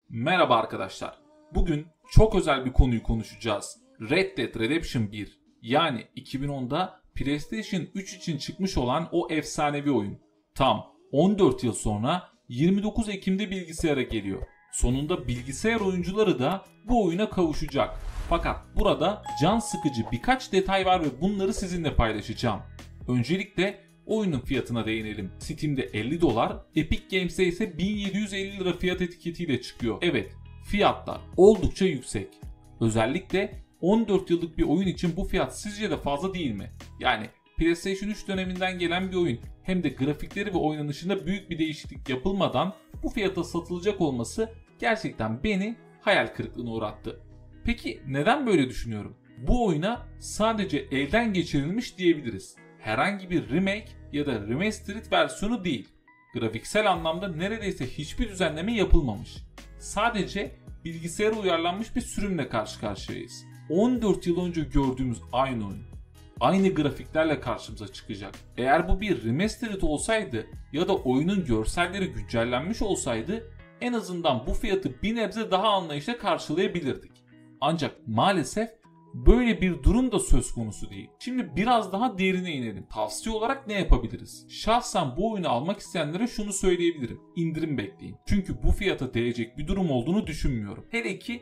Merhaba arkadaşlar. Bugün çok özel bir konuyu konuşacağız. Red Dead Redemption 1. Yani 2010'da PlayStation 3 için çıkmış olan o efsanevi oyun. Tam 14 yıl sonra 29 Ekim'de bilgisayara geliyor. Sonunda bilgisayar oyuncuları da bu oyuna kavuşacak. Fakat burada can sıkıcı birkaç detay var ve bunları sizinle paylaşacağım. Öncelikle oyunun fiyatına değinelim. Steam'de $50, Epic Games'te ise 1750 lira fiyat etiketiyle çıkıyor. Evet, fiyatlar oldukça yüksek. Özellikle 14 yıllık bir oyun için bu fiyat sizce de fazla değil mi? Yani PlayStation 3 döneminden gelen bir oyun hem de grafikleri ve oynanışında büyük bir değişiklik yapılmadan bu fiyata satılacak olması gerçekten beni hayal kırıklığına uğrattı. Peki neden böyle düşünüyorum? Bu oyuna sadece elden geçirilmiş diyebiliriz. Herhangi bir remake ya da remastered versiyonu değil. Grafiksel anlamda neredeyse hiçbir düzenleme yapılmamış. Sadece bilgisayara uyarlanmış bir sürümle karşı karşıyayız. 14 yıl önce gördüğümüz aynı oyun, aynı grafiklerle karşımıza çıkacak. Eğer bu bir remastered olsaydı ya da oyunun görselleri güncellenmiş olsaydı en azından bu fiyatı bir nebze daha anlayışla karşılayabilirdik. Ancak maalesef böyle bir durum da söz konusu değil. Şimdi biraz daha derine inelim. Tavsiye olarak ne yapabiliriz? Şahsen bu oyunu almak isteyenlere şunu söyleyebilirim. İndirim bekleyin. Çünkü bu fiyata değecek bir durum olduğunu düşünmüyorum. Hele ki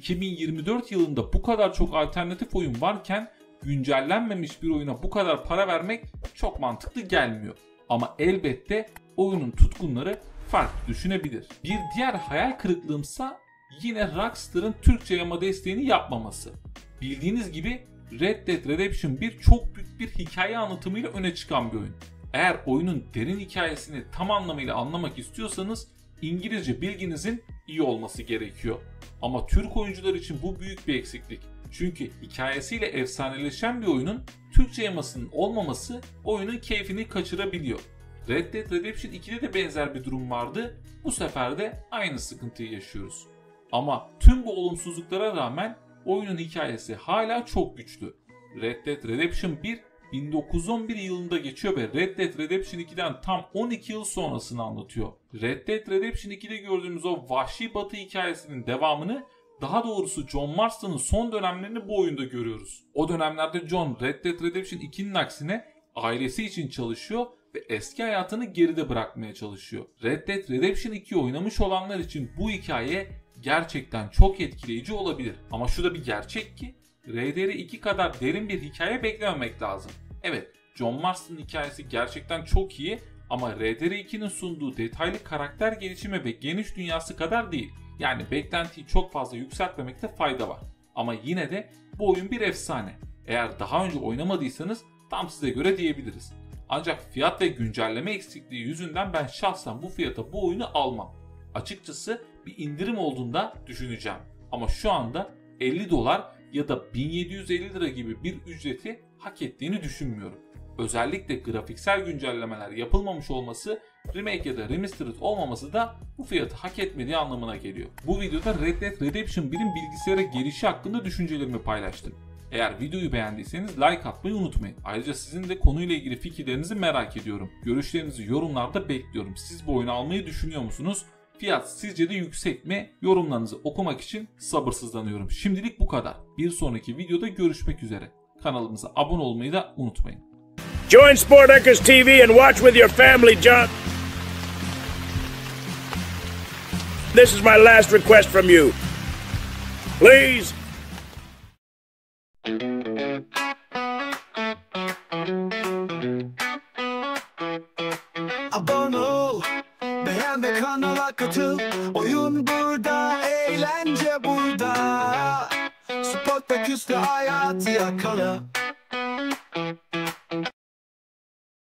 2024 yılında bu kadar çok alternatif oyun varken güncellenmemiş bir oyuna bu kadar para vermek çok mantıklı gelmiyor. Ama elbette oyunun tutkunları farklı düşünebilir. Bir diğer hayal kırıklığımsa yine Rockstar'ın Türkçe yama desteğini yapmaması. Bildiğiniz gibi Red Dead Redemption 1 çok büyük bir hikaye anlatımıyla öne çıkan bir oyun. Eğer oyunun derin hikayesini tam anlamıyla anlamak istiyorsanız İngilizce bilginizin iyi olması gerekiyor. Ama Türk oyuncular için bu büyük bir eksiklik. Çünkü hikayesiyle efsaneleşen bir oyunun Türkçe yamasının olmaması oyunun keyfini kaçırabiliyor. Red Dead Redemption 2'de de benzer bir durum vardı. Bu sefer de aynı sıkıntıyı yaşıyoruz. Ama tüm bu olumsuzluklara rağmen oyunun hikayesi hala çok güçlü. Red Dead Redemption 1 1911 yılında geçiyor ve Red Dead Redemption 2'den tam 12 yıl sonrasını anlatıyor. Red Dead Redemption 2'de gördüğümüz o vahşi batı hikayesinin devamını, daha doğrusu John Marston'ın son dönemlerini bu oyunda görüyoruz. O dönemlerde John Red Dead Redemption 2'nin aksine ailesi için çalışıyor ve eski hayatını geride bırakmaya çalışıyor. Red Dead Redemption 2'yi oynamış olanlar için bu hikaye gerçekten çok etkileyici olabilir. Ama şu da bir gerçek ki RDR2 kadar derin bir hikaye beklememek lazım. Evet, John Marston'ın hikayesi gerçekten çok iyi ama RDR2'nin sunduğu detaylı karakter gelişimi ve geniş dünyası kadar değil. Yani beklentiyi çok fazla yükseltmemekte fayda var. Ama yine de bu oyun bir efsane. Eğer daha önce oynamadıysanız tam size göre diyebiliriz. Ancak fiyat ve güncelleme eksikliği yüzünden ben şahsen bu fiyata bu oyunu almam. Açıkçası bir indirim olduğunda düşüneceğim. Ama şu anda $50 ya da 1750 lira gibi bir ücreti hak ettiğini düşünmüyorum. Özellikle grafiksel güncellemeler yapılmamış olması, remake ya da remastered olmaması da bu fiyatı hak etmediği anlamına geliyor. Bu videoda Red Dead Redemption 1'in bilgisayara gelişi hakkında düşüncelerimi paylaştım. Eğer videoyu beğendiyseniz like atmayı unutmayın. Ayrıca sizin de konuyla ilgili fikirlerinizi merak ediyorum. Görüşlerinizi yorumlarda bekliyorum. Siz bu oyunu almayı düşünüyor musunuz? Fiyat sizce de yüksek mi? Yorumlarınızı okumak için sabırsızlanıyorum. Şimdilik bu kadar. Bir sonraki videoda görüşmek üzere. Kanalımıza abone olmayı da unutmayın. Join Sportakers TV and watch with your family, John. This is my last request from you. Please. Abone ol, beğen ve kanala katıl. Oyun burada, eğlence burada. Sportaküs'te hayatı yakala.